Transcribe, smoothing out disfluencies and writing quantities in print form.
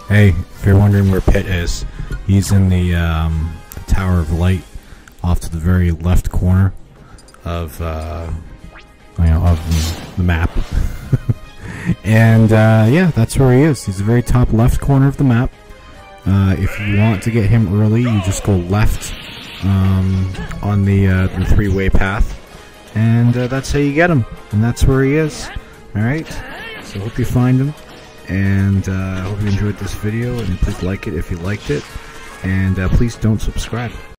Hey, if you're wondering where Pitt is, he's in the Tower of Light, off to the very left corner of of the map. And yeah, that's where he is. He's the very top left corner of the map. If you want to get him early, you just go left on the three-way path, and that's how you get him. And that's where he is. All right. So hope you find him. And I hope you enjoyed this video, and please like it if you liked it, and please don't subscribe.